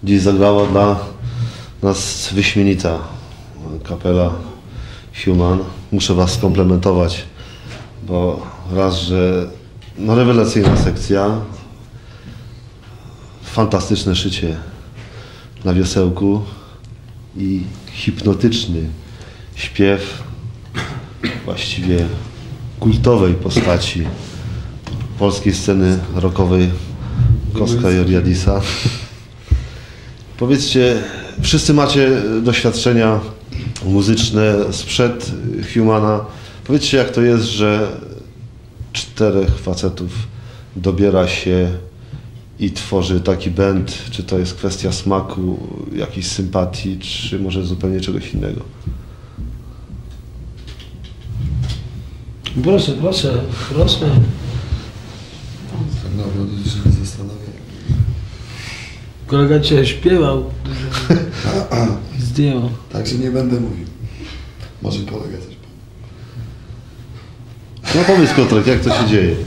Dziś zagrała dla nas wyśmienita kapela Human. Muszę was skomplementować, bo raz, że no rewelacyjna sekcja, fantastyczne szycie na wiosełku i hipnotyczny śpiew właściwie kultowej postaci polskiej sceny rockowej Kostka Joriadisa. Powiedzcie, wszyscy macie doświadczenia muzyczne sprzed Humana. Powiedzcie, jak to jest, że 4 facetów dobiera się i tworzy taki band, czy to jest kwestia smaku, jakiejś sympatii, czy może zupełnie czegoś innego? Proszę. Tak naprawdę się nie zastanawiam. Kolega cię śpiewał, zdjęło. Także nie będę mówił. Może kolega coś powie. No powiedz, Piotrek, jak to się dzieje?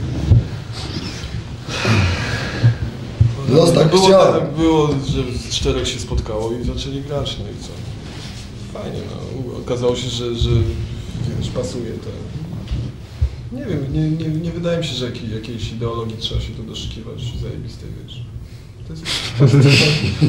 Los tak było, chciał. tak było, że 4 się spotkało i zaczęli grać, no i co? Fajnie, no. Okazało się, że wiesz, pasuje to. Nie wiem, nie wydaje mi się, że jakiejś ideologii trzeba się tu doszukiwać zajebistej, wiesz. To jest...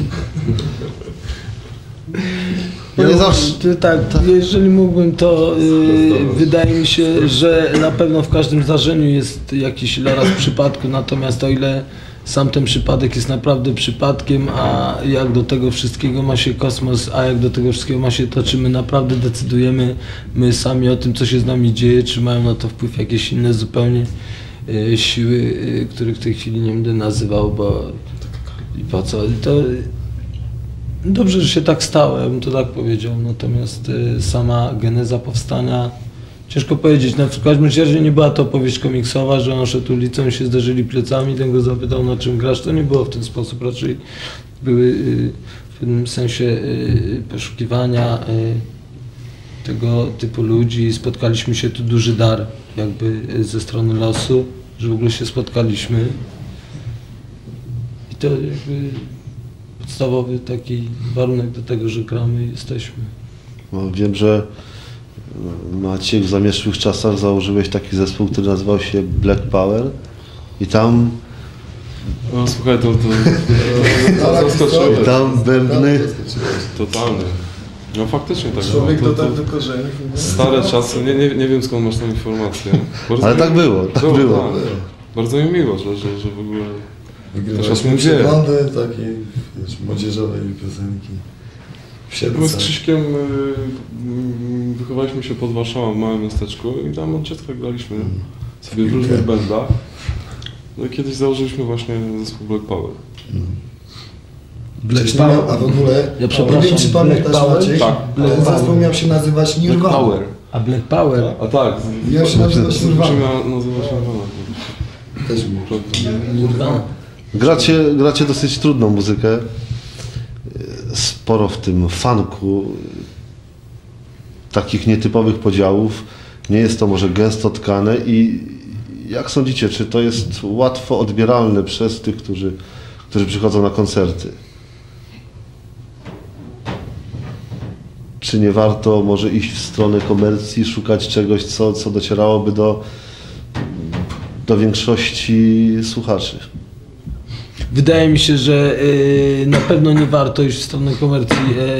No nie zawsze. Tak, jeżeli mógłbym, to wydaje mi się, że na pewno w każdym zdarzeniu jest jakiś ileraz przypadku, natomiast o ile sam ten przypadek jest naprawdę przypadkiem, a jak do tego wszystkiego ma się kosmos, a jak do tego wszystkiego ma się to, czy my naprawdę decydujemy my sami o tym, co się z nami dzieje, czy mają na to wpływ jakieś inne zupełnie siły, których w tej chwili nie będę nazywał, bo i po co? To dobrze, że się tak stało, ja bym to tak powiedział, natomiast sama geneza powstania, ciężko powiedzieć, w każdym razie nie była to opowieść komiksowa, że on szedł ulicą i się zderzyli plecami, ten go zapytał, na czym grasz, to nie było w ten sposób, raczej były w pewnym sensie poszukiwania tego typu ludzi, spotkaliśmy się, tu duży dar jakby ze strony losu, że w ogóle się spotkaliśmy i to jakby podstawowy taki warunek do tego, że gramy i jesteśmy. No, wiem, że Maciek w zamierzchłych czasach założyłeś taki zespół, który nazywał się Black Power i tam... No słuchaj, to zaskoczyło. Tam bębny... Totalnie. No faktycznie tak było. Człowiek dotarł do korzeni. Stare czasy, nie wiem skąd masz tą informację. Ale tak było, tak było. Tak. Bardzo mi miło, że w ogóle... Wygrywaliśmy przeglądy takiej, wiesz, młodzieżowej piosenki. My z Krzyśkiem wychowaliśmy się pod Warszawą w małym miasteczku i tam od dziecka graliśmy sobie w różnych bandach. No i kiedyś założyliśmy właśnie zespół Black Power. Black Power. A w ogóle, ja przepraszam, nie wiem, czy pamiętasz, Maciek, tak. ten zespół miał się nazywać Nirvana. A Black Power? A tak. Miał się nazywać Nirvana. Nazywa się Nirvana. Też mi. Gracie dosyć trudną muzykę, sporo w tym funku, takich nietypowych podziałów, nie jest to może gęsto tkane i jak sądzicie, czy to jest łatwo odbieralne przez tych, którzy przychodzą na koncerty? Czy nie warto może iść w stronę komercji, szukać czegoś, co docierałoby do większości słuchaczy? Wydaje mi się, że na pewno nie warto iść w stronę komercji.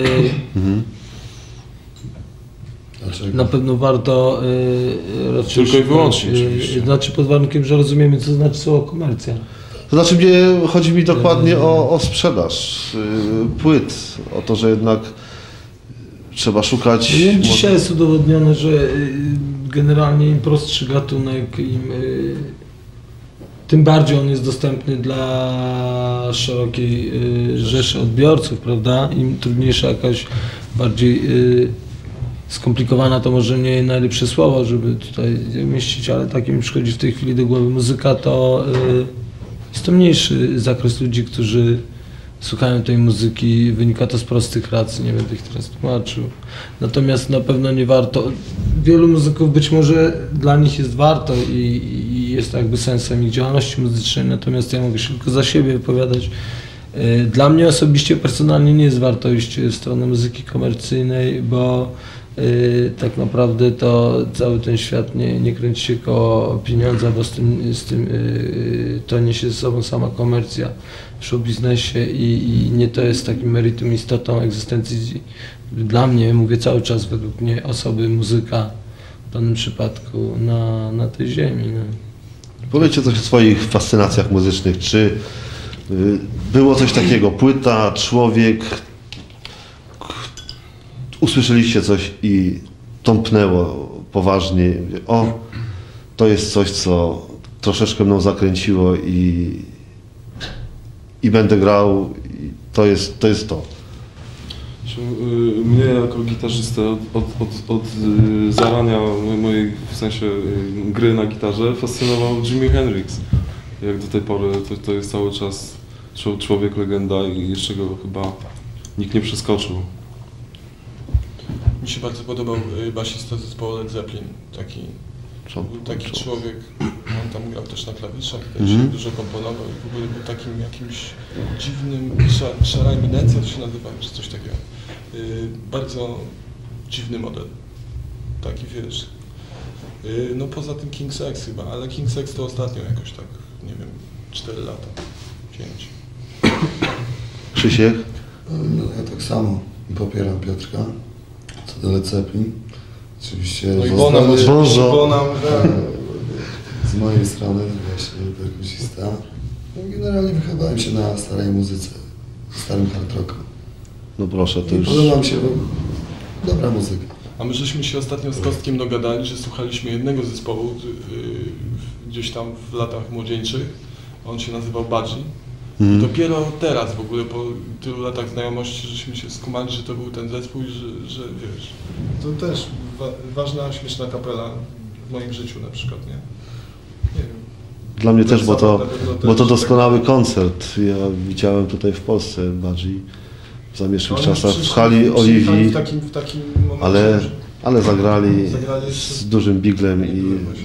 Na pewno warto raczej tylko i wyłącznie oczywiście. Znaczy pod warunkiem, że rozumiemy, co znaczy słowo komercja. To znaczy chodzi mi dokładnie o sprzedaż płyt, o to, że jednak trzeba szukać... Dzisiaj jest udowodnione, że generalnie im prostszy gatunek, tym bardziej on jest dostępny dla szerokiej rzeszy odbiorców, prawda? Im trudniejsza jakaś bardziej skomplikowana, to może nie najlepsze słowo, żeby tutaj mieścić, ale takie mi przychodzi w tej chwili do głowy muzyka, to jest to mniejszy zakres ludzi, którzy słuchają tej muzyki, wynika to z prostych racji, nie będę ich teraz tłumaczył. Natomiast na pewno nie warto, wielu muzyków być może dla nich jest warto i jest jakby sensem ich działalności muzycznej, natomiast ja mogę się tylko za siebie wypowiadać. Dla mnie osobiście, personalnie nie jest wartość strony muzyki komercyjnej, bo tak naprawdę to cały ten świat nie kręci się koło pieniądza, bo z tym to niesie ze sobą sama komercja w show biznesie i nie to jest takim meritum, istotą egzystencji dla mnie, mówię cały czas według mnie, osoby, muzyka w danym przypadku na tej ziemi. No. Powiedzcie coś o swoich fascynacjach muzycznych. Czy było coś takiego, płyta, człowiek, usłyszeliście coś i tąpnęło poważnie, o, to jest coś, co troszeczkę mną zakręciło i będę grał, i to jest to. Mnie jako gitarzystę od zarania mojej, w sensie gry na gitarze, fascynował Jimi Hendrix. Jak do tej pory to jest cały czas człowiek legenda i jeszcze go chyba nikt nie przeskoczył. Mi się bardzo podobał basista zespołu Led Zeppelin, taki człowiek, on tam grał też na klawiszach, też dużo komponował i w ogóle był takim jakimś dziwnym, szara eminencja to się nazywa, czy coś takiego. Bardzo dziwny model, taki wiesz. No poza tym King Sex chyba, ale King Sex to ostatnio jakoś tak, nie wiem, 4 lata, 5. Krzysiek? No, ja tak samo popieram Piotrka, co do Led Zeppelin. Oczywiście No i Bonham, z mojej strony właśnie perkusista. No, generalnie wychowałem się na starej muzyce, starym hard rocku. No proszę, to już... Podoba mi się dobra muzyka. A my żeśmy się ostatnio z Kostkiem dogadali, że słuchaliśmy jednego zespołu gdzieś tam w latach młodzieńczych. On się nazywał Budgie. I dopiero teraz w ogóle po tylu latach znajomości żeśmy się skumali, że to był ten zespół i że wiesz, to też ważna, śmieszna kapela w moim życiu na przykład, nie? Nie wiem. Dla mnie też, bo to doskonały koncert. Ja widziałem tutaj w Polsce Budgie w zamierzchłych czasach w hali Oliwii, w takim momencie, ale zagrali z dużym biglem i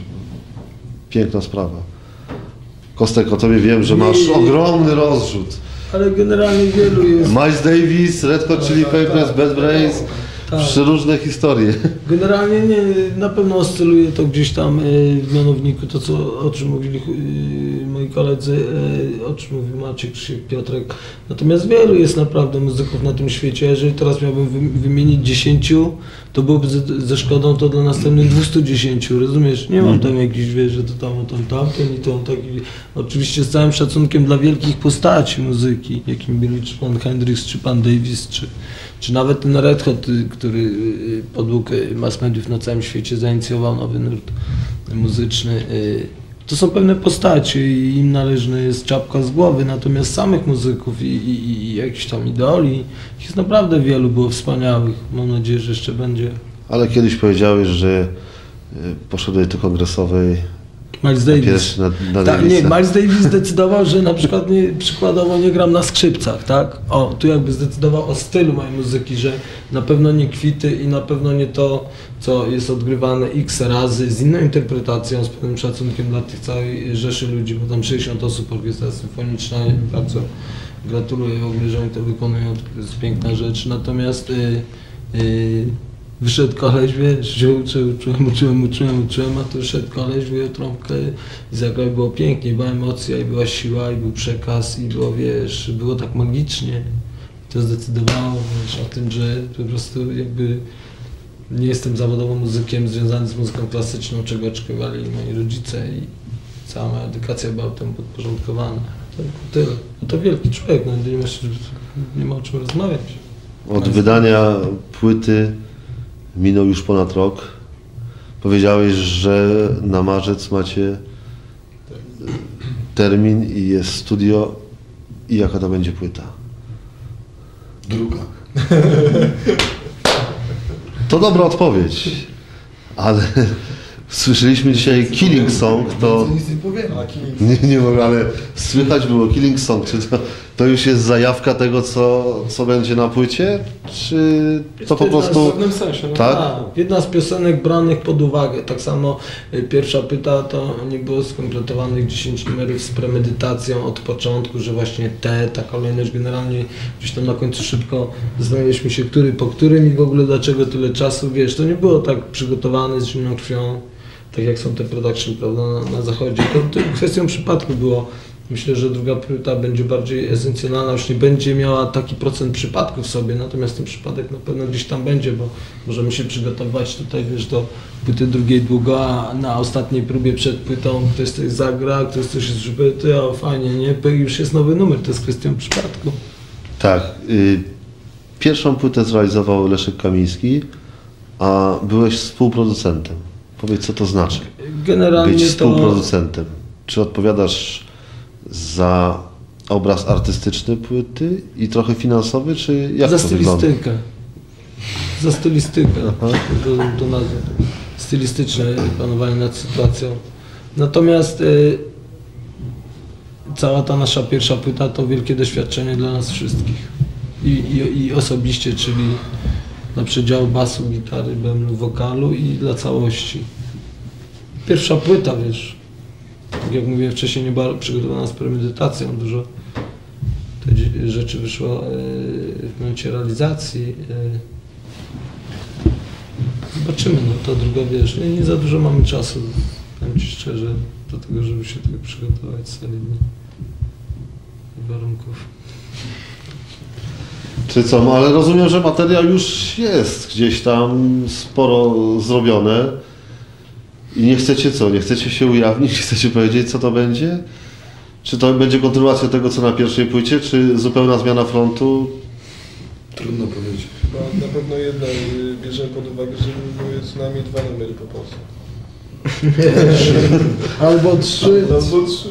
piękna sprawa. Kostek, o tobie wiem, że masz ogromny rozrzut. Ale generalnie wielu jest. Miles Davis, Red Hot Chili Peppers, Bad Brains, przeróżne historie. Generalnie nie, na pewno oscyluje to gdzieś tam w mianowniku, to o czym mówili moi koledzy, o czym mówił Maciek, Krzysiek, Piotrek. Natomiast wielu jest naprawdę muzyków na tym świecie. Jeżeli teraz miałbym wymienić 10, to byłoby ze szkodą to dla następnych 210, rozumiesz? Nie mam tam jakichś, wiesz, że to tamten i to taki. Oczywiście z całym szacunkiem dla wielkich postaci muzyki, jakim byli czy pan Hendrix, czy pan Davis, czy nawet ten Red Hot, który podług mass mediów na całym świecie zainicjował nowy nurt muzyczny. To są pewne postacie i im należna jest czapka z głowy, natomiast samych muzyków i jakichś tam idoli, jest naprawdę wielu, było wspaniałych. Mam nadzieję, że jeszcze będzie. Ale kiedyś powiedziałeś, że poszedłeś do kongresowej. Miles Davis. Miles Davis zdecydował, że na przykład przykładowo nie gram na skrzypcach, tak? O, tu jakby zdecydował o stylu mojej muzyki, że na pewno nie kwity i na pewno nie to, co jest odgrywane x razy, z inną interpretacją, z pewnym szacunkiem dla tych całej rzeszy ludzi, bo tam 60 osób, orkiestra symfoniczna, bardzo gratuluję w ogóle, że oni to wykonują, to jest piękna rzecz, natomiast wyszedł koleś, wiesz, uczyłem, a tu wyszedł koleś, wyjął trąbkę i zagrał, było pięknie, była emocja i była siła i był przekaz i było, wiesz, było tak magicznie. To zdecydowało, wiesz, o tym, że po prostu jakby nie jestem zawodowym muzykiem związany z muzyką klasyczną, czego oczekiwali moi rodzice i cała moja edukacja była temu podporządkowana. Tyle. No to wielki człowiek, no nie ma o czym rozmawiać. Od wydania płyty minął już ponad rok. Powiedziałeś, że na marzec macie termin i jest studio. I jaka to będzie płyta? Druga. To dobra odpowiedź, ale słyszeliśmy dzisiaj Killing Song, to... Nic nie powiem. Nie mogę, ale słychać było Killing Song, czy to To już jest zajawka tego, co będzie na płycie? Czy to po prostu... W pewnym sensie, no. Tak? Jedna z piosenek branych pod uwagę. Tak samo pierwsza płyta to nie było skompletowanych 10 numerów z premedytacją od początku, że właśnie ta kolejność generalnie gdzieś tam na końcu szybko zastanawialiśmy się, który po którym i w ogóle dlaczego tyle czasu, wiesz, to nie było tak przygotowane z zimną krwią, tak jak są te production, prawda, na zachodzie. To kwestią przypadku było. Myślę, że druga płyta będzie bardziej esencjonalna, już nie będzie miała taki procent przypadków w sobie, natomiast ten przypadek na pewno gdzieś tam będzie, bo możemy się przygotować tutaj, wiesz, do płyty drugiej długo, a na ostatniej próbie przed płytą ktoś coś zagra, ktoś coś jest przybyty, a fajnie, nie? Już jest nowy numer, to jest kwestią przypadku. Tak. Pierwszą płytę zrealizował Leszek Kamiński, a byłeś współproducentem. Powiedz, co to znaczy Generalnie być to... współproducentem. Czy odpowiadasz za obraz artystyczny płyty i trochę finansowy, czy jak Za to wygląda? stylistykę. Za stylistykę. Do nazwy. Stylistyczne panowanie nad sytuacją. Natomiast cała ta nasza pierwsza płyta to wielkie doświadczenie dla nas wszystkich. I osobiście, czyli dla przedziału basu, gitary, bębnu, wokalu i dla całości. Pierwsza płyta, wiesz, tak jak mówiłem wcześniej, nie była przygotowana z premedytacją, dużo te rzeczy wyszło w momencie realizacji. Zobaczymy, no to druga, wiesz, nie za dużo mamy czasu, powiem Ci szczerze, do tego, żeby się tak przygotować solidnie do warunków. Czy co, no, ale rozumiem, że materiał już jest gdzieś tam sporo zrobione i nie chcecie co, nie chcecie się ujawnić, nie chcecie powiedzieć, co to będzie? Czy to będzie kontynuacja tego, co na pierwszej płycie, czy zupełna zmiana frontu? Trudno powiedzieć. Chyba na pewno jedno bierzemy pod uwagę, że były co najmniej 2 numery po polsku. Albo 3. Albo 3.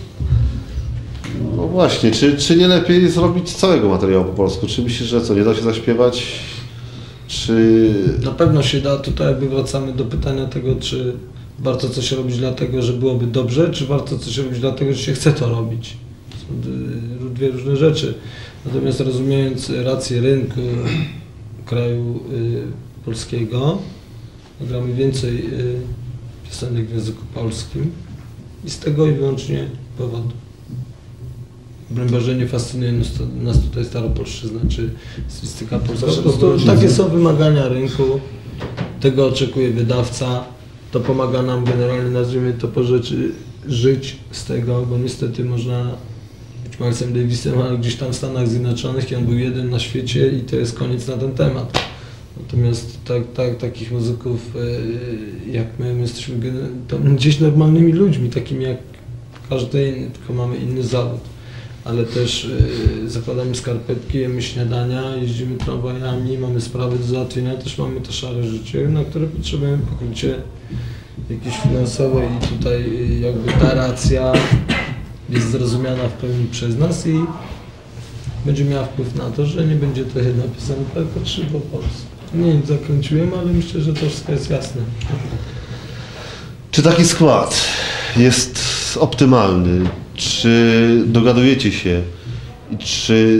No właśnie, czy nie lepiej zrobić całego materiału po polsku? Czy myślisz, że co, nie da się zaśpiewać? Czy... Na pewno się da, tutaj jakby wracamy do pytania tego, czy warto coś robić dlatego, że byłoby dobrze, czy warto coś robić dlatego, że się chce to robić. Są dwie różne rzeczy. Natomiast rozumiejąc rację rynku kraju polskiego, gramy więcej piosenek w języku polskim i z tego i wyłącznie powodu. Broń Boże, nie fascynuje nas tutaj Staropolszczyzna czy stylistyka polska. Po prostu takie są wymagania rynku, tego oczekuje wydawca, to pomaga nam generalnie, nazwijmy to po rzeczy, żyć z tego, bo niestety można być Milesem Davisem, ale gdzieś tam w Stanach Zjednoczonych i on był jeden na świecie i to jest koniec na ten temat. Natomiast takich muzyków jak my jesteśmy gdzieś normalnymi ludźmi, takimi jak każdy inny, tylko mamy inny zawód. Ale też zakładamy skarpetki, jemy śniadania, jeździmy tramwajami, mamy sprawy do załatwienia, też mamy to szare życie, na które potrzebujemy pokrycie jakieś finansowe i tutaj jakby ta racja jest zrozumiana w pełni przez nas i będzie miała wpływ na to, że nie będzie to jedna piosenka, tylko 3 po polsku. Nie zakręciłem, ale myślę, że to wszystko jest jasne. Czy taki skład jest optymalny? Czy dogadujecie się i czy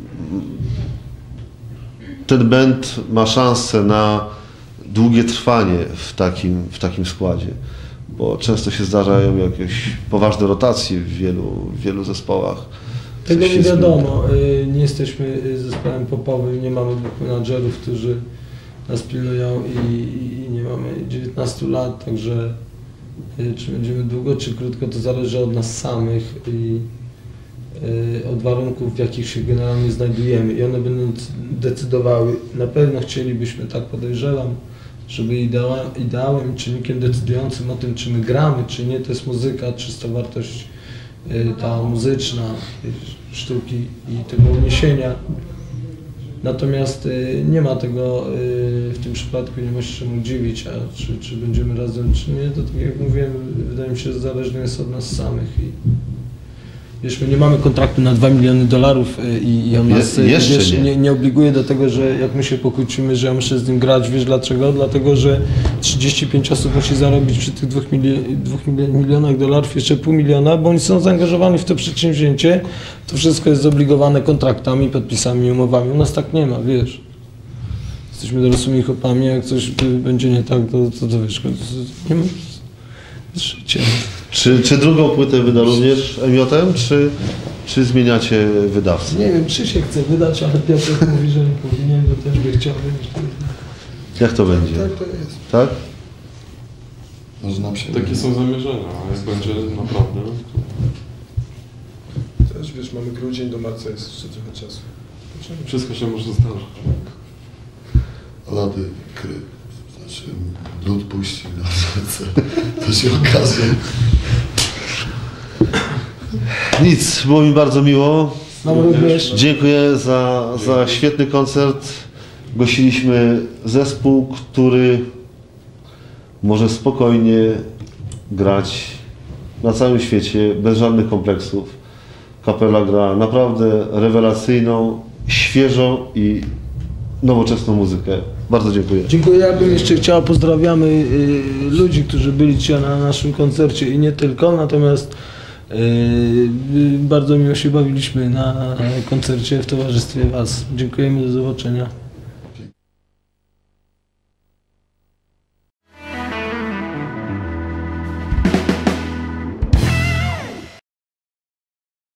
ten band ma szansę na długie trwanie w takim składzie? Bo często się zdarzają jakieś poważne rotacje w wielu zespołach. Tego nie wiadomo. Nie jesteśmy zespołem popowym, nie mamy 2 menadżerów, którzy nas pilnują i nie mamy 19 lat, także czy będziemy długo, czy krótko, to zależy od nas samych i od warunków, w jakich się generalnie znajdujemy i one będą decydowały. Na pewno chcielibyśmy, tak podejrzewam, żeby ideałem, czynnikiem decydującym o tym, czy my gramy, czy nie, to jest muzyka, czysta wartość ta muzyczna, sztuki i tego uniesienia. Natomiast nie ma tego w tym przypadku, nie ma się czemu dziwić, a czy będziemy razem, czy nie, to tak jak mówiłem, wydaje mi się, że zależne jest od nas samych Wiesz, my nie mamy kontraktu na $2 miliony i on nas Jeszcze wiesz, nie. nie obliguje do tego, że jak my się pokłócimy, że ja muszę z nim grać. Wiesz dlaczego? Dlatego, że 35 osób musi zarobić przy tych $2 milionach jeszcze $500 000, bo oni są zaangażowani w to przedsięwzięcie. To wszystko jest zobligowane kontraktami, podpisami, umowami. U nas tak nie ma, wiesz. Jesteśmy dorosłymi chłopami, jak coś będzie nie tak, to wiesz, nie ma życia. Czy drugą płytę wyda również Emiotem, czy zmieniacie wydawcę? Nie wiem, Krzysiek chce wydać, ale Piotrek mówi, że nie powinien, bo też by chciał wydać. Jak to będzie? Tak to jest. Tak? Może nam się... Takie są zamierzenia, a jak będzie naprawdę... Też wiesz, mamy grudzień, do marca jest jeszcze trochę czasu. Wszystko się może zdarzyć. Lody kry, znaczy lód puści na rzece, to się okaże. Nic, było mi bardzo miło. Nam również. Dziękuję za świetny koncert. Gościliśmy zespół, który może spokojnie grać na całym świecie, bez żadnych kompleksów. Kapela gra naprawdę rewelacyjną, świeżą i nowoczesną muzykę. Bardzo dziękuję. Dziękuję. Ja bym jeszcze chciał, pozdrawiamy ludzi, którzy byli dzisiaj na naszym koncercie i nie tylko, natomiast bardzo miło się bawiliśmy na koncercie w towarzystwie Was. Dziękujemy, do zobaczenia.